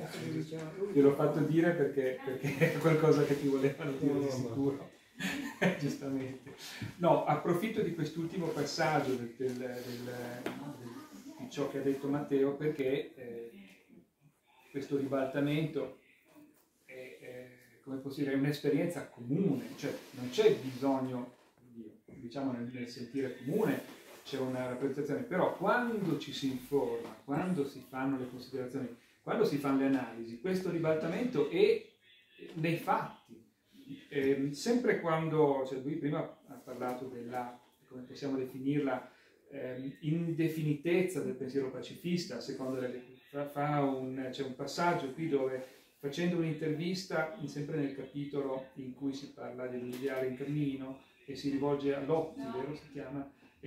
gliel'ho fatto dire perché è qualcosa che ti volevano dire di sicuro. Giustamente. No, approfitto di quest'ultimo passaggio di ciò che ha detto Matteo, perché questo ribaltamento come posso dire, è un'esperienza comune, cioè non c'è bisogno, diciamo nel sentire comune, c'è una rappresentazione, però quando ci si informa, quando si fanno le considerazioni, quando si fanno le analisi, questo ribaltamento è nei fatti. Sempre quando, cioè lui prima ha parlato della, come possiamo definirla, indefinitezza del pensiero pacifista, secondo c'è un passaggio qui dove, facendo un'intervista, sempre nel capitolo in cui si parla dell'ideale in cammino, e si rivolge a Lotti, vero si chiama,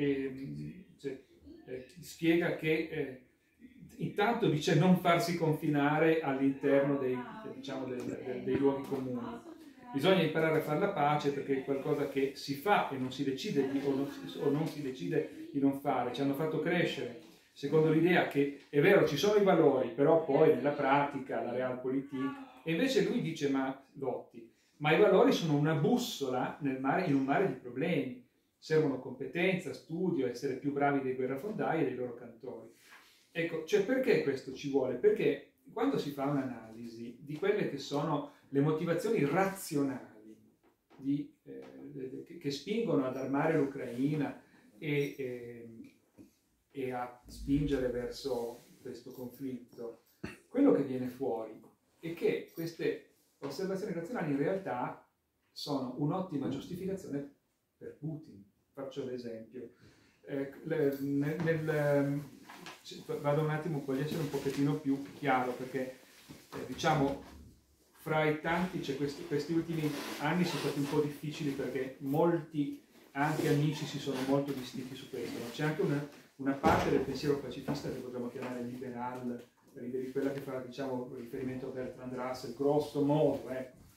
spiega che intanto dice non farsi confinare all'interno dei luoghi comuni. Bisogna imparare a fare la pace, perché è qualcosa che si fa e non si decide o non si decide di non fare. Ci hanno fatto crescere secondo l'idea che è vero, ci sono i valori, però poi nella pratica, la realpolitik, e invece lui dice, Lotti, ma i valori sono una bussola in un mare di problemi. Servono competenza, studio, essere più bravi dei guerrafondai e dei loro cantori. Ecco, cioè perché questo ci vuole? Perché quando si fa un'analisi di quelle che sono le motivazioni razionali che spingono ad armare l'Ucraina e a spingere verso questo conflitto, quello che viene fuori è che queste osservazioni razionali in realtà sono un'ottima giustificazione per Putin. Faccio l'esempio. Vado un attimo, voglio essere un pochettino più chiaro, perché diciamo fra i tanti questi ultimi anni sono stati un po' difficili, perché molti anche amici si sono molto distinti su questo, ma c'è anche una parte del pensiero pacifista che potremmo chiamare liberal, quella che fa, diciamo, riferimento a Bertrand Russell, grosso modo.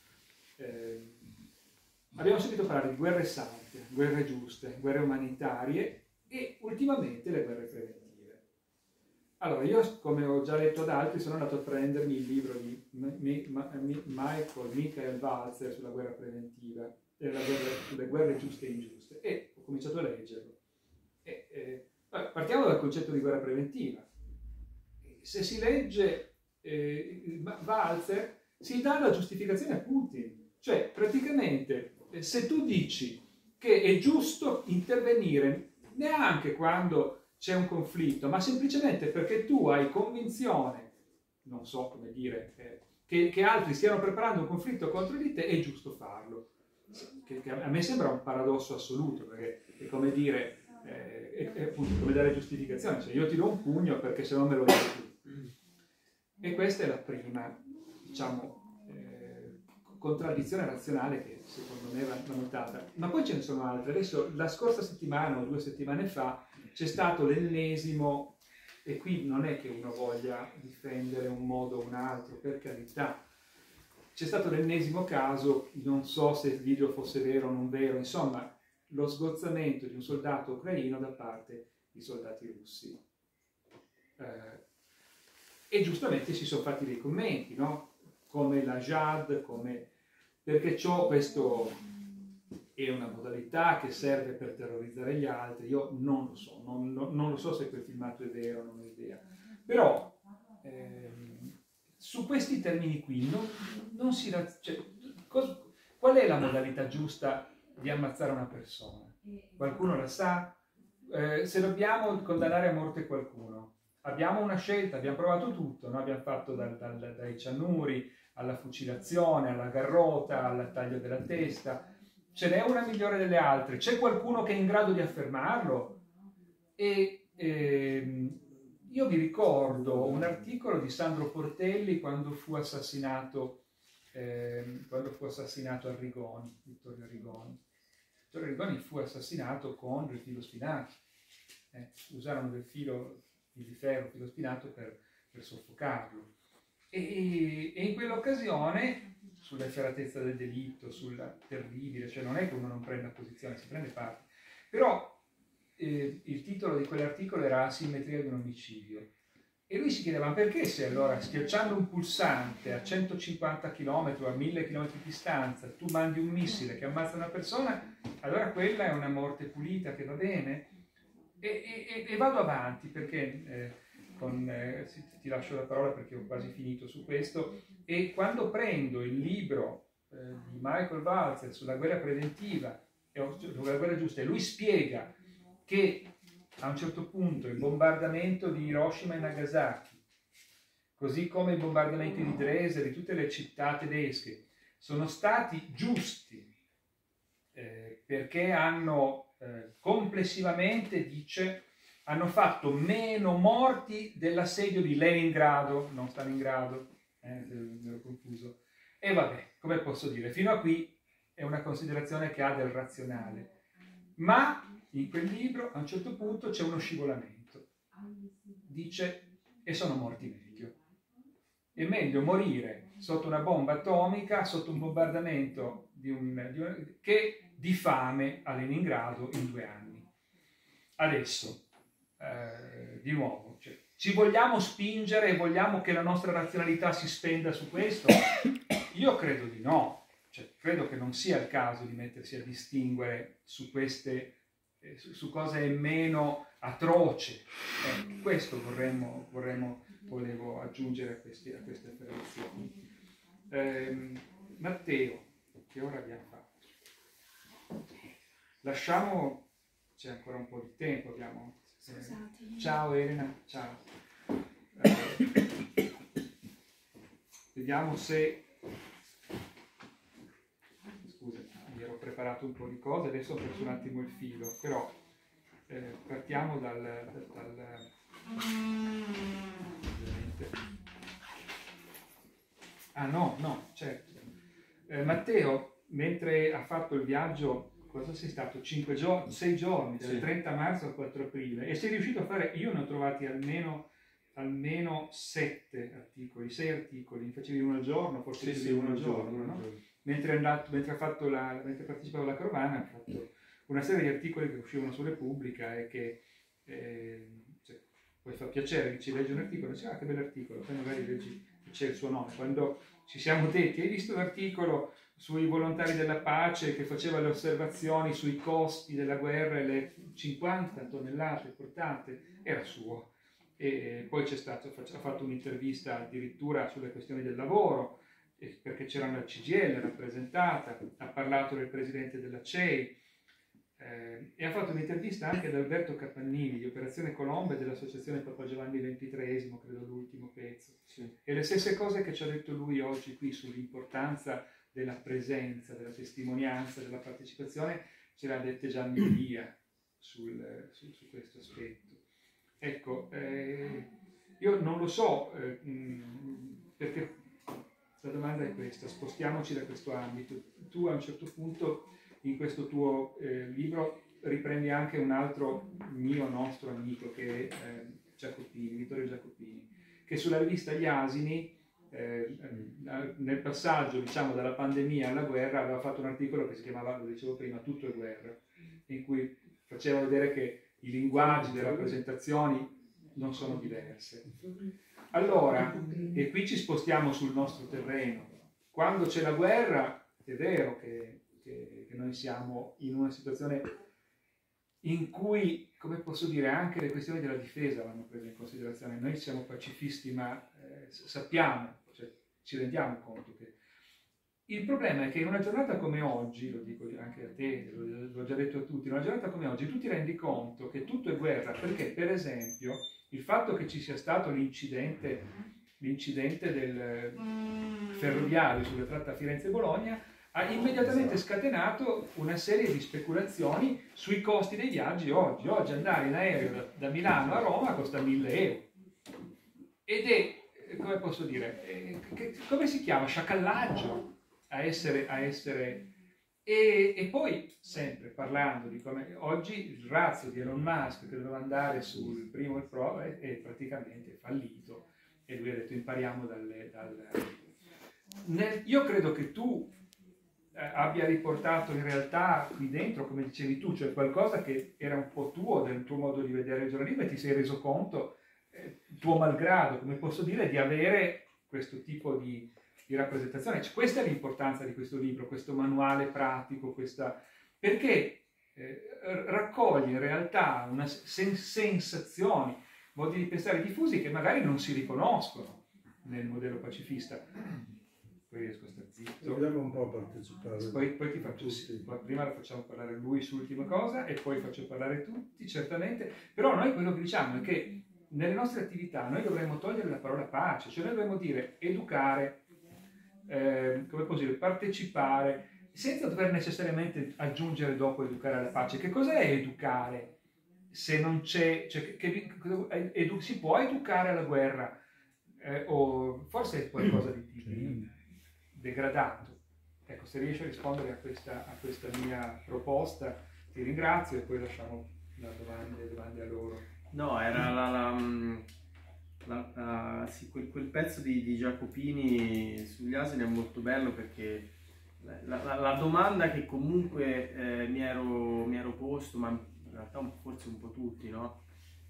Abbiamo sentito parlare di guerre sante, guerre giuste, guerre umanitarie e ultimamente le guerre preventive. Allora, io, come ho già detto ad altri, sono andato a prendermi il libro di Michael Walzer sulla guerra preventiva, sulle guerre giuste e ingiuste, e ho cominciato a leggerlo. Partiamo dal concetto di guerra preventiva. Se si legge Walzer, si dà la giustificazione a Putin. Cioè, praticamente, se tu dici che è giusto intervenire neanche quando c'è un conflitto, ma semplicemente perché tu hai convinzione, non so come dire, che altri stiano preparando un conflitto contro di te, è giusto farlo. Che a me sembra un paradosso assoluto, perché è come dire, è appunto come dare giustificazione, cioè io ti do un pugno perché se no me lo dai tu. E questa è la prima, diciamo, contraddizione razionale che secondo me va notata. Ma poi ce ne sono altre. Adesso, la scorsa settimana o 2 settimane fa, c'è stato l'ennesimo, e qui non è che uno voglia difendere un modo o un altro, per carità, c'è stato l'ennesimo caso, non so se il video fosse vero o non vero, insomma, lo sgozzamento di un soldato ucraino da parte di soldati russi. E giustamente si sono fatti dei commenti, no? Come la Jad, perché questo è una modalità che serve per terrorizzare gli altri. Io non lo so, non lo so se quel filmato è vero, non ho idea. Però su questi termini qui non si... Cioè, qual è la modalità giusta di ammazzare una persona? Qualcuno la sa? Se dobbiamo condannare a morte qualcuno, abbiamo una scelta, abbiamo provato tutto, noi abbiamo fatto dai ciannuri alla fucilazione, alla garrota, al taglio della testa. Ce n'è una migliore delle altre? C'è qualcuno che è in grado di affermarlo? Io vi ricordo un articolo di Sandro Portelli quando fu assassinato Arrigoni, Vittorio Arrigoni. Vittorio Arrigoni fu assassinato con del filo spinato. Usarono del filo di ferro, filo spinato per soffocarlo. E in quell'occasione, sull'efferatezza del delitto, sulla terribile, cioè non è che uno non prenda posizione, si prende parte. Però il titolo di quell'articolo era Asimmetria di un omicidio. E lui si chiedeva: ma perché se allora schiacciando un pulsante a 150 km o a 1000 km di distanza tu mandi un missile che ammazza una persona, allora quella è una morte pulita che va bene? E vado avanti perché ti lascio la parola perché ho quasi finito su questo. E quando prendo il libro di Michael Walzer sulla guerra preventiva e sulla guerra giusta, e lui spiega che a un certo punto il bombardamento di Hiroshima e Nagasaki, così come i bombardamenti di Dresda e di tutte le città tedesche, sono stati giusti perché hanno complessivamente, dice, hanno fatto meno morti dell'assedio di Leningrado, non Stalingrado, mi ero confuso. E vabbè, come posso dire, fino a qui è una considerazione che ha del razionale. Ma in quel libro a un certo punto c'è uno scivolamento. Dice: e sono morti meglio. È meglio morire sotto una bomba atomica, sotto un bombardamento che di fame a Leningrado in 2 anni. Adesso, di nuovo, cioè, ci vogliamo spingere e vogliamo che la nostra razionalità si spenda su questo? Io credo di no. Cioè, credo che non sia il caso di mettersi a distinguere su queste, su cosa è meno atroce. Questo volevo aggiungere a queste affermazioni. Matteo, che ora abbiamo fatto? Lasciamo, c'è ancora un po' di tempo, abbiamo... ciao Elena, ciao. Vediamo se... Scusa, mi ero preparato un po' di cose, adesso ho perso un attimo il filo, però partiamo Ah no, certo. Matteo, mentre ha fatto il viaggio, cosa sei stato? 6 giorni, dal 30 marzo al 4 aprile, e sei riuscito a fare, io ne ho trovati almeno 7 articoli, 6 articoli, ne facevi uno al giorno, forse sì, uno al giorno, no? Mentre partecipavo alla Carovana, ha fatto una serie di articoli che uscivano su Repubblica e che poi fa piacere che ci leggi un articolo e dici: ah, che bell'articolo, poi magari leggi c'è il suo nome. Quando ci siamo detti: hai visto l'articolo sui volontari della pace che faceva le osservazioni sui costi della guerra e le 50 tonnellate portate? Era suo. E poi ha fatto un'intervista addirittura sulle questioni del lavoro, perché c'era una CGIL rappresentata, ha parlato del presidente della CEI, e ha fatto un'intervista anche ad Alberto Capannini di Operazione Colombo e dell'Associazione Papa Giovanni XXIII, credo l'ultimo pezzo. Sì. E le stesse cose che ci ha detto lui oggi qui sull'importanza della presenza, della testimonianza, della partecipazione, ce l'ha dette Gianni Elia su questo aspetto. Ecco, io non lo so, perché la domanda è questa: spostiamoci da questo ambito. Tu a un certo punto in questo tuo libro riprendi anche un altro nostro amico, che è Vittorio Giacopini, che sulla rivista Gli Asini, nel passaggio, diciamo, dalla pandemia alla guerra, aveva fatto un articolo che si chiamava, lo dicevo prima, Tutto è guerra, in cui faceva vedere che i linguaggi, le rappresentazioni non sono diverse. Allora, e qui ci spostiamo sul nostro terreno. Quando c'è la guerra, è vero che noi siamo in una situazione in cui, come posso dire, anche le questioni della difesa vanno prese in considerazione. Noi siamo pacifisti, ma sappiamo, cioè, ci rendiamo conto che il problema è che in una giornata come oggi, lo dico anche a te, l'ho già detto a tutti, in una giornata come oggi tu ti rendi conto che tutto è guerra, perché per esempio il fatto che ci sia stato l'incidente del ferroviario sulla tratta Firenze-Bologna ha immediatamente scatenato una serie di speculazioni sui costi dei viaggi oggi. Oggi andare in aereo da Milano a Roma costa 1.000 euro. Ed è, come posso dire, come si chiama? Sciacallaggio a essere... E poi, sempre parlando di come oggi il razzo di Elon Musk, che doveva andare sul primo e pro, è praticamente fallito. E lui ha detto: impariamo io credo che tu abbia riportato in realtà qui dentro, come dicevi tu, cioè qualcosa che era un po' tuo, del tuo modo di vedere il giornalismo, e ti sei reso conto tuo malgrado, come posso dire, di avere questo tipo di rappresentazione. Cioè, questa è l'importanza di questo libro, questo manuale pratico, perché raccoglie in realtà una sensazioni, modi di pensare diffusi che magari non si riconoscono nel modello pacifista. Poi riesco a stare zitto. Vogliamo un po' partecipare. Poi ti faccio, prima la facciamo parlare lui sull'ultima cosa e poi faccio parlare tutti, certamente. Però noi quello che diciamo è che nelle nostre attività noi dovremmo togliere la parola pace, cioè noi dovremmo dire educare, come posso dire, partecipare, senza dover necessariamente aggiungere dopo educare alla pace. Che cos'è educare se non c'è, cioè, si può educare alla guerra, o forse è qualcosa di degradato. Ecco, se riesci a rispondere a questa mia proposta, ti ringrazio e poi lasciamo le domande a loro. No, era sì, quel pezzo di Giacopini sugli asini è molto bello, perché la domanda che comunque mi ero posto, ma in realtà forse un po' tutti, no?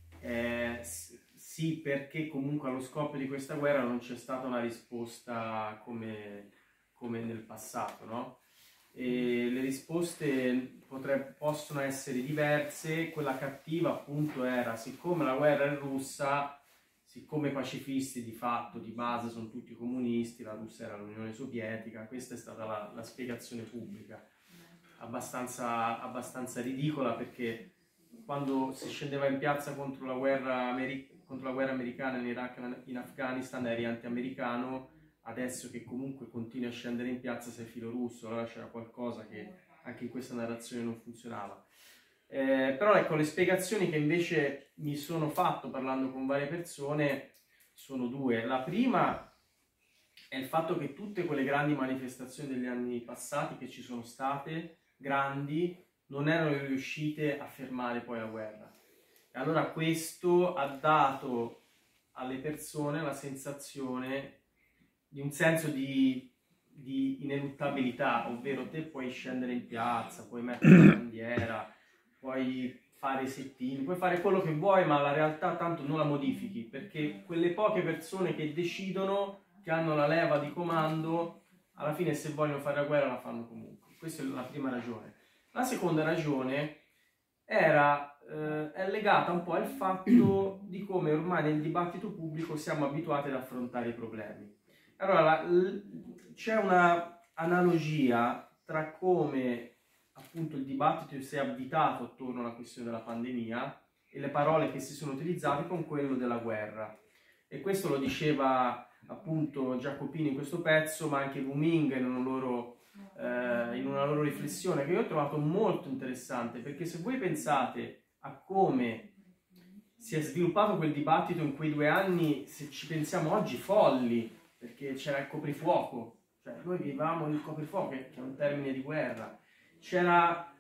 Sì, perché comunque allo scoppio di questa guerra non c'è stata una risposta come nel passato, no? E le risposte possono essere diverse. Quella cattiva appunto era: siccome la guerra è russa, siccome i pacifisti di fatto, di base, sono tutti comunisti, la Russia era l'Unione Sovietica, questa è stata la spiegazione pubblica, abbastanza ridicola, perché quando si scendeva in piazza contro la guerra americana in Iraq e in Afghanistan eri anti-americano. Adesso che comunque continui a scendere in piazza sei filorusso, allora c'era qualcosa che anche in questa narrazione non funzionava. Però ecco, le spiegazioni che invece mi sono fatto parlando con varie persone sono due. La prima è il fatto che tutte quelle grandi manifestazioni degli anni passati che ci sono state, grandi, non erano riuscite a fermare poi la guerra. E allora questo ha dato alle persone la sensazione di un senso di ineluttabilità, ovvero te puoi scendere in piazza, puoi mettere la bandiera, puoi fare i sit-in, puoi fare quello che vuoi, ma la realtà tanto non la modifichi, perché quelle poche persone che decidono, che hanno la leva di comando, alla fine se vogliono fare la guerra la fanno comunque. Questa è la prima ragione. La seconda ragione è legata un po' al fatto di come ormai nel dibattito pubblico siamo abituati ad affrontare i problemi. Allora, c'è una analogia tra come appunto il dibattito si è avvitato attorno alla questione della pandemia e le parole che si sono utilizzate con quello della guerra. E questo lo diceva appunto Giacopini in questo pezzo, ma anche Wu Ming in una loro riflessione, che io ho trovato molto interessante, perché se voi pensate a come si è sviluppato quel dibattito in quei 2 anni, se ci pensiamo oggi, folli, perché c'era il coprifuoco, cioè noi vivevamo il coprifuoco, che è un termine di guerra, c'era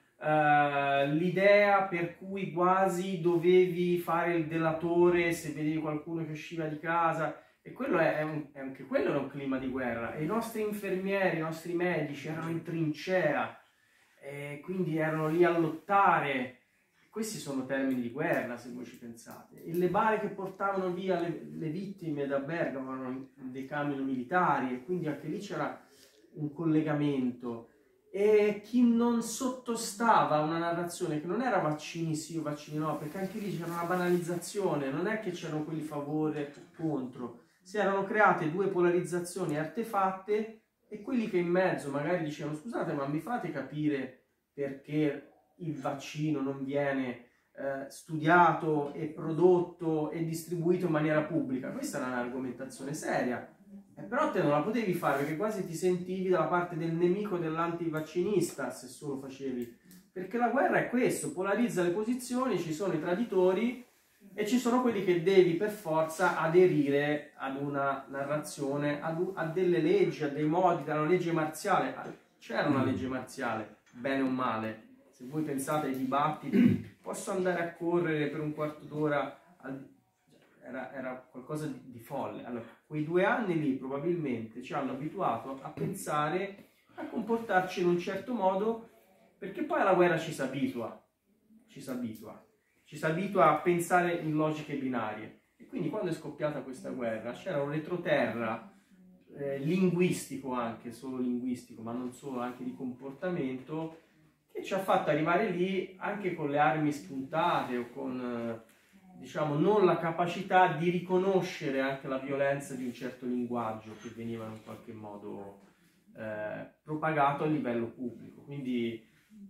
l'idea per cui quasi dovevi fare il delatore se vedevi qualcuno che usciva di casa, e quello anche quello era un clima di guerra, e i nostri infermieri, i nostri medici erano in trincea, e quindi erano lì a lottare. Questi sono termini di guerra, se voi ci pensate. E le bare che portavano via le vittime da Bergamo erano dei camion militari, e quindi anche lì c'era un collegamento. E chi non sottostava a una narrazione che non era vaccini sì o vaccini no, perché anche lì c'era una banalizzazione, non è che c'erano quelli a favore o contro, si erano create 2 polarizzazioni artefatte, e quelli che in mezzo magari dicevano: scusate, ma mi fate capire perché il vaccino non viene studiato e prodotto e distribuito in maniera pubblica. Questa era un'argomentazione seria, però te non la potevi fare, perché quasi ti sentivi dalla parte del nemico, dell'antivaccinista, se solo facevi, perché la guerra è questo, polarizza le posizioni, ci sono i traditori e ci sono quelli che devi per forza aderire ad una narrazione, a delle leggi, a dei modi, da una legge marziale. C'era una legge marziale, bene o male. Se voi pensate ai dibattiti, posso andare a correre per un quarto d'ora, era qualcosa di folle. Allora, quei 2 anni lì probabilmente ci hanno abituato a pensare, a comportarci in un certo modo, perché poi alla guerra ci si abitua a pensare in logiche binarie. E quindi quando è scoppiata questa guerra c'era un retroterra linguistico, anche solo linguistico, ma non solo, anche di comportamento, che ci ha fatto arrivare lì anche con le armi spuntate o con, diciamo, non la capacità di riconoscere anche la violenza di un certo linguaggio che veniva in qualche modo propagato a livello pubblico. Quindi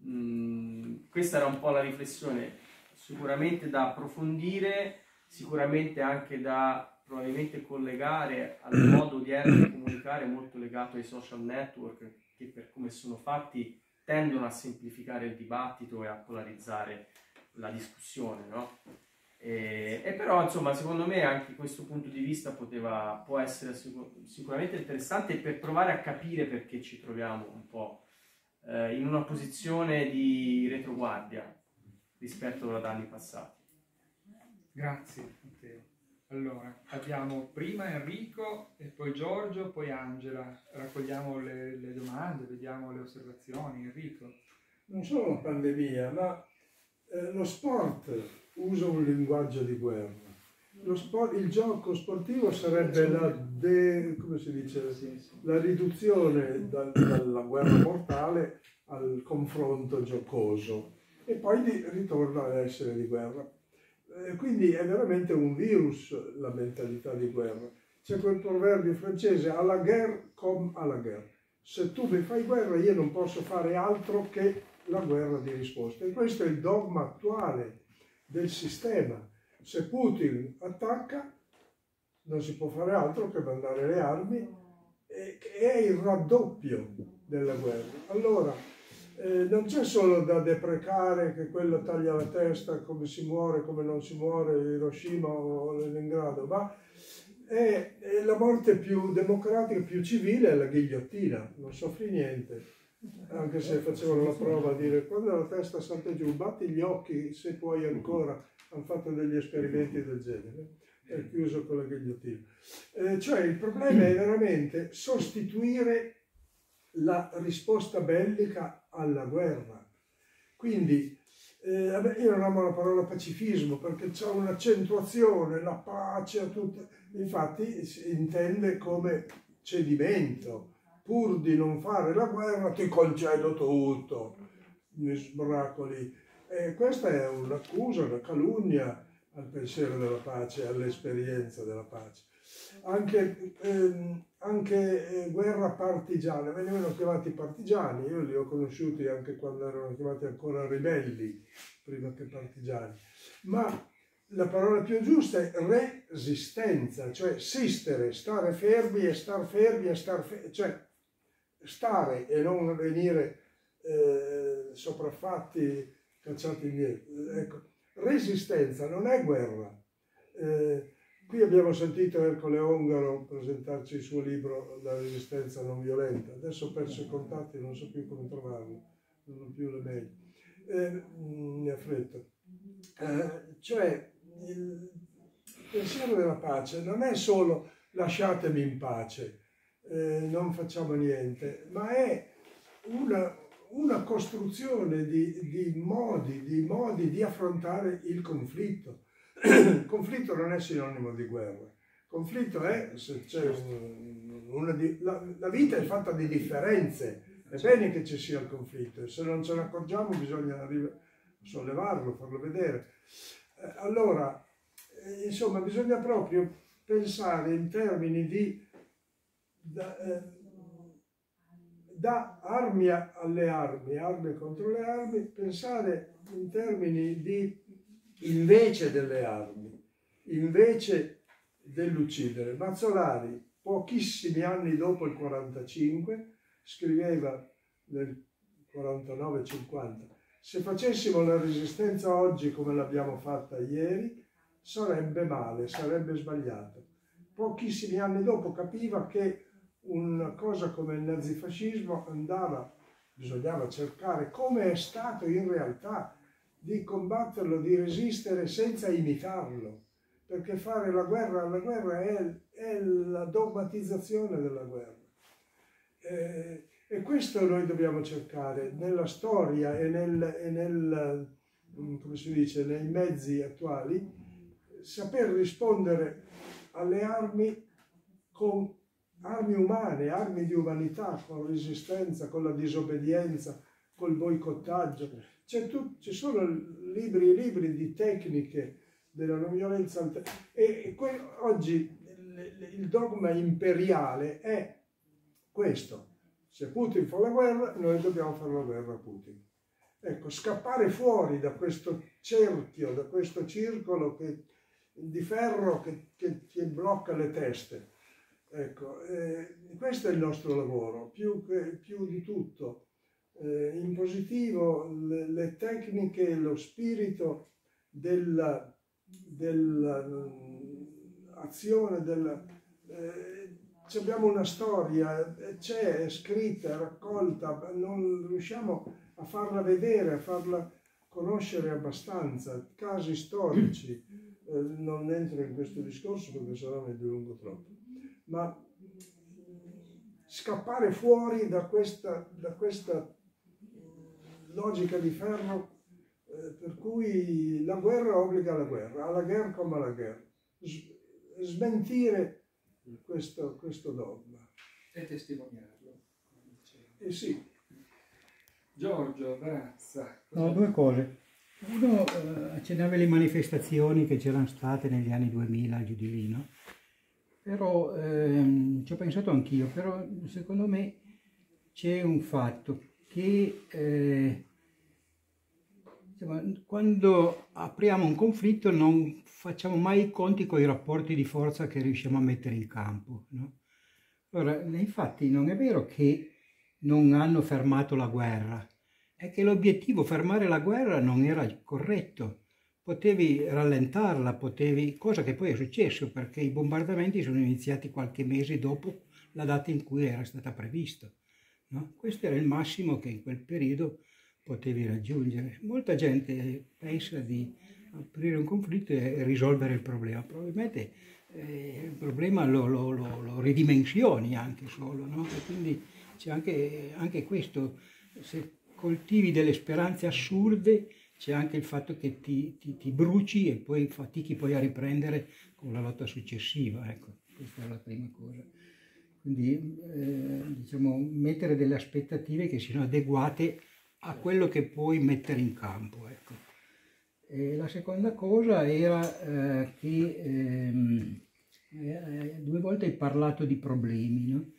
questa era un po' la riflessione, sicuramente da approfondire, sicuramente anche da probabilmente collegare al modo odierno di comunicare molto legato ai social network, che per come sono fatti tendono a semplificare il dibattito e a polarizzare la discussione, no? E però, insomma, secondo me anche questo punto di vista può essere sicuramente interessante per provare a capire perché ci troviamo un po' in una posizione di retroguardia rispetto ad anni passati. Grazie Matteo. Allora, abbiamo prima Enrico e poi Giorgio, poi Angela. Raccogliamo le domande, vediamo le osservazioni. Enrico. Non solo la pandemia, ma lo sport usa un linguaggio di guerra. Il gioco sportivo sarebbe come si dice, la riduzione dalla guerra mortale al confronto giocoso e poi ritorna a essere di guerra. Quindi è veramente un virus la mentalità di guerra. C'è quel proverbio francese, à la guerre comme à la guerre. Se tu mi fai guerra io non posso fare altro che la guerra di risposta. E questo è il dogma attuale del sistema. Se Putin attacca non si può fare altro che mandare le armi, è il raddoppio della guerra. Allora, non c'è solo da deprecare che quello taglia la testa, come si muore, come non si muore, Hiroshima o Leningrado, ma è la morte più democratica, più civile, è la ghigliottina, non soffri niente. Anche se facevano la prova a dire quando la testa salta giù, batti gli occhi se puoi ancora, hanno fatto degli esperimenti del genere, è chiuso con la ghigliottina. Cioè il problema è veramente sostituire la risposta bellica alla guerra. Quindi io non amo la parola pacifismo perché c'è un'accentuazione, la pace, infatti si intende come cedimento. Pur di non fare la guerra ti concedo tutto, mi sbracoli. Questa è un'accusa, una calunnia al pensiero della pace, all'esperienza della pace. Anche guerra partigiana, venivano chiamati partigiani, io li ho conosciuti anche quando erano chiamati ancora ribelli, prima che partigiani, ma la parola più giusta è resistenza, cioè sistere, stare fermi e star fermi e cioè stare e non venire sopraffatti, cacciati indietro. Ecco, resistenza non è guerra. Qui abbiamo sentito Ercole Ongaro presentarci il suo libro La resistenza non violenta. Adesso ho perso i contatti, non so più come trovarlo, non ho più le mail. Mi affretto. Cioè, il pensiero della pace non è solo lasciatemi in pace, non facciamo niente, ma è una costruzione di modi di affrontare il conflitto. Il conflitto non è sinonimo di guerra. Il conflitto è, se c'è la vita è fatta di differenze. È bene che ci sia il conflitto, e se non ce ne accorgiamo bisogna sollevarlo, farlo vedere. Allora, insomma, bisogna proprio pensare in termini di da armi alle armi, armi contro le armi, pensare in termini di invece delle armi, invece dell'uccidere. Mazzolari, pochissimi anni dopo il 45, scriveva nel 49-50, se facessimo la resistenza oggi come l'abbiamo fatta ieri, sarebbe male, sarebbe sbagliato. Pochissimi anni dopo capiva che una cosa come il nazifascismo bisognava cercare, come è stato in realtà, di combatterlo, di resistere senza imitarlo, perché fare la guerra alla guerra è la dogmatizzazione della guerra. E questo noi dobbiamo cercare nella storia e come si dice, nei mezzi attuali, saper rispondere alle armi con armi umane, armi di umanità, con resistenza, con la disobbedienza, col boicottaggio. Ci sono libri e libri di tecniche della non violenza. Oggi il dogma imperiale è questo. Se Putin fa la guerra, noi dobbiamo fare la guerra a Putin. Ecco, scappare fuori da questo cerchio, da questo circolo di ferro che blocca le teste. Ecco, questo è il nostro lavoro, più di tutto. In positivo, le tecniche, lo spirito dell'azione, abbiamo una storia, c'è, è scritta, è raccolta, non riusciamo a farla vedere, a farla conoscere abbastanza, casi storici. Non entro in questo discorso perché sennò mi dilungo troppo, ma scappare fuori da questa logica di ferro per cui la guerra obbliga alla guerra come alla guerra, smentire questo dogma. E testimoniarlo. Sì. Giorgio, Brazza. No, due cose. Uno, accennava alle manifestazioni che c'erano state negli anni 2000 giù di lì, no? Però ci ho pensato anch'io, però secondo me c'è un fatto che quando apriamo un conflitto non facciamo mai i conti con i rapporti di forza che riusciamo a mettere in campo, no? Allora, infatti non è vero che non hanno fermato la guerra, è che l'obiettivo, fermare la guerra, non era corretto. Potevi rallentarla, cosa che poi è successo perché i bombardamenti sono iniziati qualche mese dopo la data in cui era stata prevista, no? Questo era il massimo che in quel periodo potevi raggiungere. Molta gente pensa di aprire un conflitto e risolvere il problema. Probabilmente il problema lo ridimensioni anche solo, no? E quindi c'è anche questo. Se coltivi delle speranze assurde, c'è anche il fatto che ti bruci e poi fatichi poi a riprendere con la lotta successiva. Ecco, questa è la prima cosa. Quindi diciamo, mettere delle aspettative che siano adeguate a quello che puoi mettere in campo. Ecco. E la seconda cosa era che due volte hai parlato di problemi, no?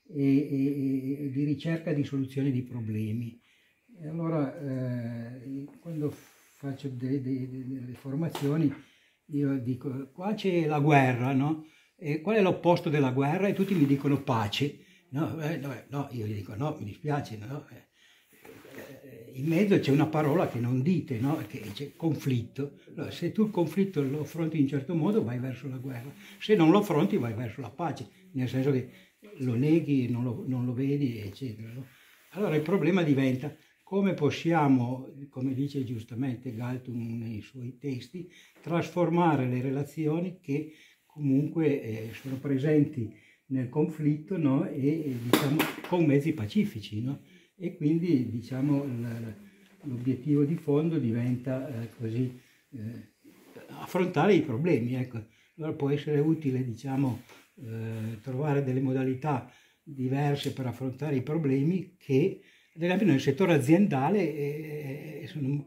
E di ricerca di soluzioni di problemi. E allora quando faccio delle formazioni io dico qua c'è la guerra, no? E qual è l'opposto della guerra? E tutti mi dicono pace. No, no, io gli dico no, mi dispiace, no? In mezzo c'è una parola che non dite, no? Che c'è conflitto. Allora, se tu il conflitto lo affronti in un certo modo vai verso la guerra, se non lo affronti vai verso la pace, nel senso che lo neghi, non lo vedi, eccetera. No? Allora il problema diventa come possiamo, come dice giustamente Galtung nei suoi testi, trasformare le relazioni che comunque sono presenti nel conflitto, no? E diciamo con mezzi pacifici, no? E quindi diciamo l'obiettivo di fondo diventa così affrontare i problemi, ecco. Allora può essere utile diciamo trovare delle modalità diverse per affrontare i problemi che ad esempio nel settore aziendale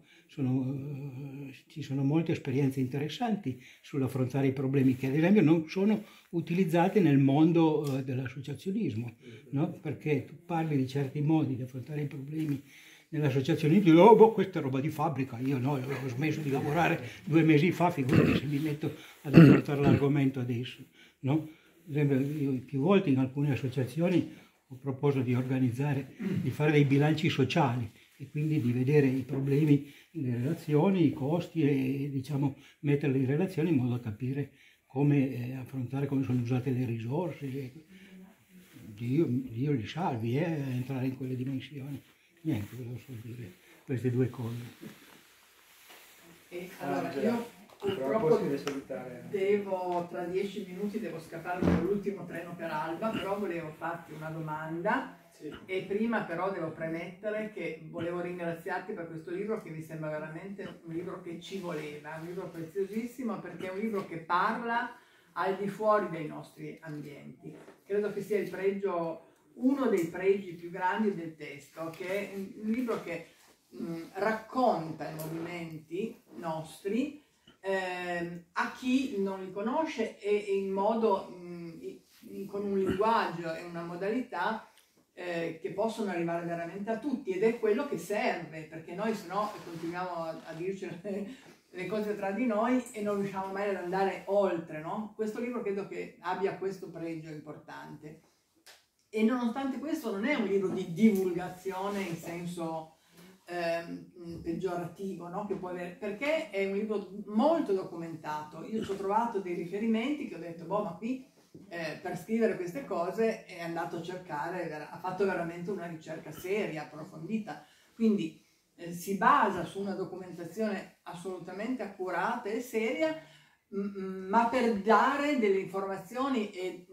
ci sono molte esperienze interessanti sull'affrontare i problemi che ad esempio non sono utilizzate nel mondo dell'associazionismo, no? Perché tu parli di certi modi di affrontare i problemi nell'associazionismo, dico, oh, boh, questa è roba di fabbrica, io no, ho smesso di lavorare 2 mesi fa, figurati se mi metto ad affrontare l'argomento adesso, no? Ad esempio, io più volte in alcune associazioni ho proposto di fare dei bilanci sociali e quindi di vedere i problemi, le relazioni, i costi e diciamo metterli in relazione in modo da capire come affrontare, come sono usate le risorse. Dio li salvi a entrare in quelle dimensioni. Niente, volevo solo dire queste due cose. Allora, io Purtroppo si deve salutare. Tra 10 minuti devo scappare per l'ultimo treno per Alba, però volevo farti una domanda. Sì. E prima però devo premettere che volevo ringraziarti per questo libro, che mi sembra veramente un libro che ci voleva, un libro preziosissimo, perché è un libro che parla al di fuori dei nostri ambienti. Credo che sia uno dei pregi più grandi del testo, che è un libro che racconta i movimenti nostri a chi non li conosce e in modo con un linguaggio e una modalità che possono arrivare veramente a tutti, ed è quello che serve, perché noi sennò continuiamo a dirci le cose tra di noi e non riusciamo mai ad andare oltre, no? Questo libro credo che abbia questo pregio importante, e nonostante questo non è un libro di divulgazione in senso peggiorativo, no? Che può avere, perché è un libro molto documentato. Io ci ho trovato dei riferimenti che ho detto, boh, ma qui per scrivere queste cose è andato a cercare, ha fatto veramente una ricerca seria, approfondita, quindi si basa su una documentazione assolutamente accurata e seria, ma per dare delle informazioni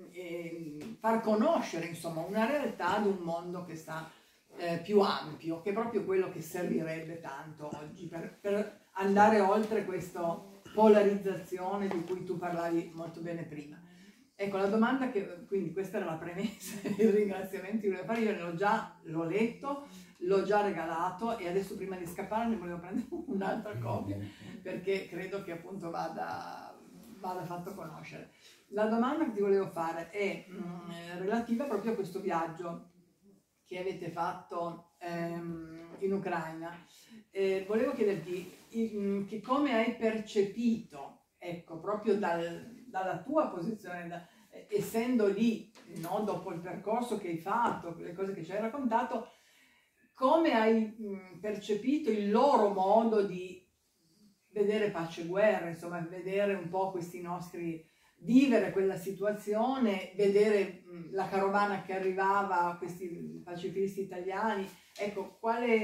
e far conoscere, insomma, una realtà di un mondo che sta più ampio, che è proprio quello che servirebbe tanto oggi per andare oltre questa polarizzazione di cui tu parlavi molto bene prima. Ecco, la domanda quindi questa era la premessa, il ringraziamento che volevo fare. Io l'ho letto, l'ho già regalato, e adesso prima di scappare ne volevo prendere un'altra copia, perché credo che appunto vada fatto conoscere. La domanda che ti volevo fare è relativa proprio a questo viaggio che avete fatto in Ucraina. Volevo chiederti che come hai percepito, ecco, proprio dalla tua posizione, essendo lì, no, dopo il percorso che hai fatto, le cose che ci hai raccontato, come hai percepito il loro modo di vedere pace e guerra, insomma, vedere un po' questi nostri, vivere quella situazione, vedere la carovana che arrivava, questi pacifisti italiani. Ecco,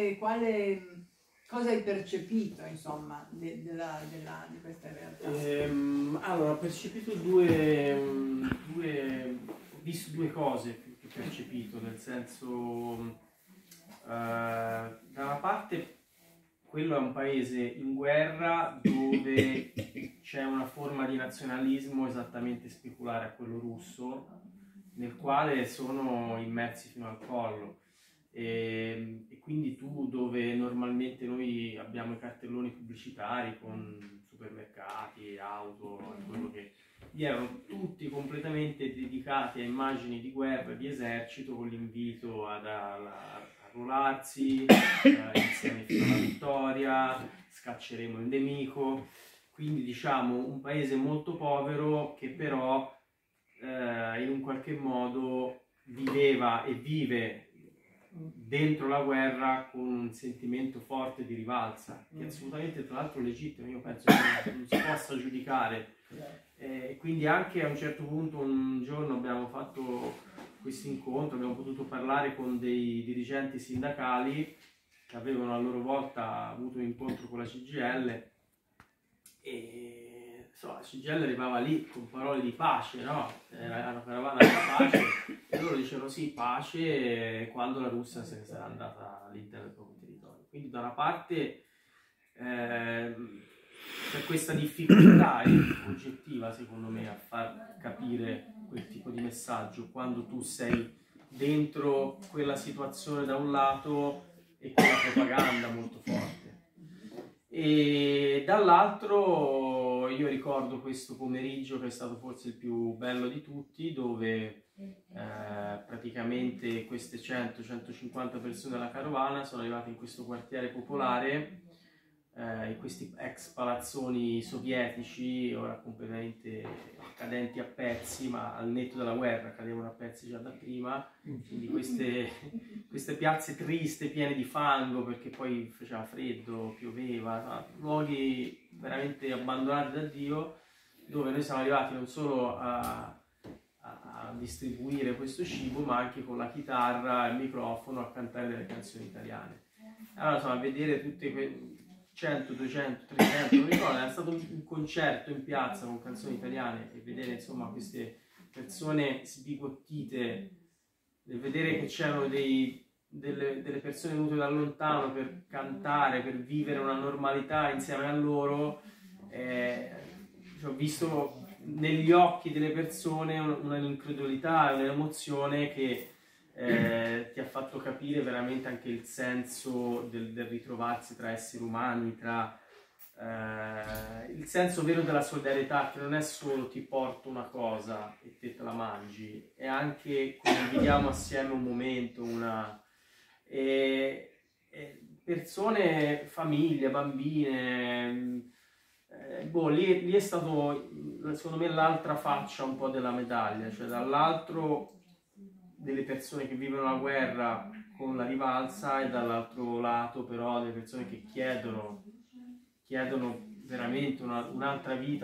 cosa hai percepito, insomma, di questa realtà? Allora, ho percepito ho visto due cose più che percepito, nel senso, da una parte quello è un paese in guerra dove c'è una forma di nazionalismo esattamente speculare a quello russo, nel quale sono immersi fino al collo. E quindi tu, dove normalmente noi abbiamo i cartelloni pubblicitari con supermercati, auto, quello che erano tutti completamente dedicati a immagini di guerra, di esercito, con l'invito ad arruolarsi insieme fino alla vittoria, scacceremo il nemico. Quindi diciamo un paese molto povero che però in un qualche modo viveva e vive dentro la guerra con un sentimento forte di rivalsa, che è assolutamente tra l'altro legittimo. Io penso che non si possa giudicare. Quindi anche a un certo punto un giorno abbiamo fatto questo incontro, abbiamo potuto parlare con dei dirigenti sindacali che avevano a loro volta avuto un incontro con la CGIL, e la CGIL arrivava lì con parole di pace, no? Era una caravana della pace, e loro dicevano sì, pace quando la Russia se ne sarà andata all'interno del proprio territorio. Quindi da una parte c'è questa difficoltà oggettiva, secondo me, a far capire quel tipo di messaggio quando tu sei dentro quella situazione da un lato e quella propaganda molto forte, e dall'altro io ricordo questo pomeriggio che è stato forse il più bello di tutti, dove praticamente queste 100-150 persone della carovana sono arrivate in questo quartiere popolare, in questi ex palazzoni sovietici, ora completamente cadenti a pezzi, ma al netto della guerra cadevano a pezzi già da prima. Quindi queste piazze triste, piene di fango, perché poi faceva freddo, pioveva, luoghi veramente abbandonati da Dio, dove noi siamo arrivati non solo a distribuire questo cibo, ma anche con la chitarra e il microfono a cantare delle canzoni italiane. Allora, insomma, vedere tutte 100, 200, 300, non ricordo, era stato un concerto in piazza con canzoni italiane e vedere insomma queste persone sbigottite, vedere che c'erano delle persone venute da lontano per cantare, per vivere una normalità insieme a loro, ho visto negli occhi delle persone un'incredulità, un'emozione che ti ha fatto capire veramente anche il senso del ritrovarsi tra esseri umani, il senso vero della solidarietà, che non è solo ti porto una cosa e te la mangi, è anche condividiamo assieme un momento, persone, famiglie, bambine, lì è stato secondo me l'altra faccia un po' della medaglia, cioè dall'altro delle persone che vivono la guerra con la rivalsa e dall'altro lato però delle persone che chiedono veramente un'altra vita,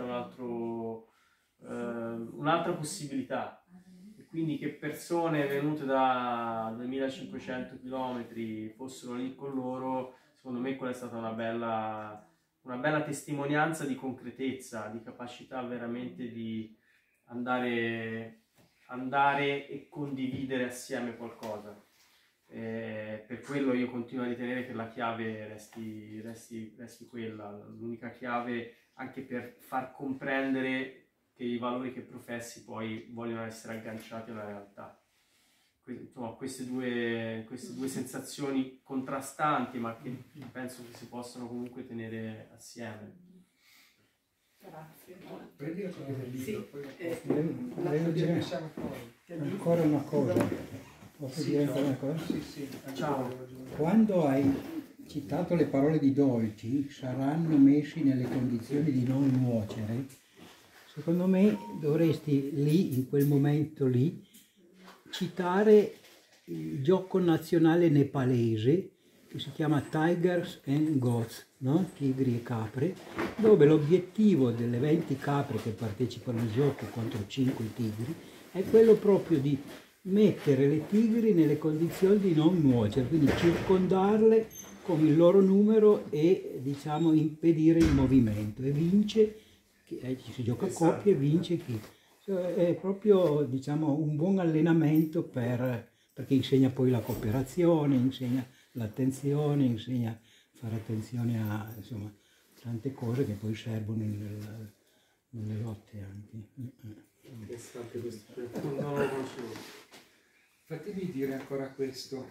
un'altra possibilità. E quindi che persone venute da 2500 km fossero lì con loro, secondo me quella è stata una bella testimonianza di concretezza, di capacità veramente di andare e condividere assieme qualcosa. Per quello io continuo a ritenere che la chiave resti quella, l'unica chiave anche per far comprendere che i valori che professi poi vogliono essere agganciati alla realtà. Insomma, queste due sensazioni contrastanti, ma che penso che si possano comunque tenere assieme. Grazie. Prendi la cosa del libro, poi Volevo dire ancora una cosa. Posso dire ancora una cosa? Sì, Ciao. Quando hai citato le parole di Dolci, saranno messi nelle condizioni di non nuocere, secondo me dovresti lì, in quel momento lì, citare il gioco nazionale nepalese che si chiama Tigers and Goats, no? Tigri e capre, dove l'obiettivo delle 20 capre che partecipano al gioco contro 5 tigri è quello proprio di mettere le tigri nelle condizioni di non nuocere, quindi circondarle con il loro numero e diciamo impedire il movimento, e vince ci si gioca a coppie e vince chi. È proprio diciamo un buon allenamento perché insegna poi la cooperazione, insegna l'attenzione, insegna a fare attenzione a insomma tante cose che poi servono nelle lotte anche. Interessante questo, non lo conoscevo. fatemi dire ancora questo.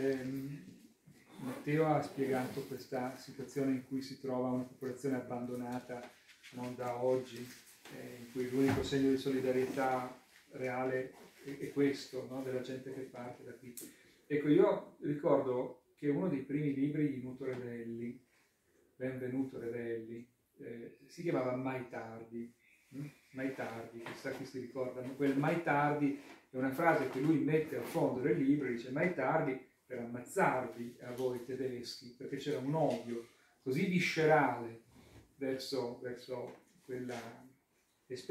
Matteo ha spiegato questa situazione in cui si trova una popolazione abbandonata non da oggi, in cui l'unico segno di solidarietà reale è questo, no? Della gente che parte da qui. Ecco, io ricordo che uno dei primi libri di Nuto Revelli, Benvenuto Revelli, si chiamava Mai tardi. Mai tardi, chissà chi si ricordano. Quel mai tardi è una frase che lui mette al fondo del libro, dice mai tardi per ammazzarvi a voi tedeschi, perché c'era un odio così viscerale verso quella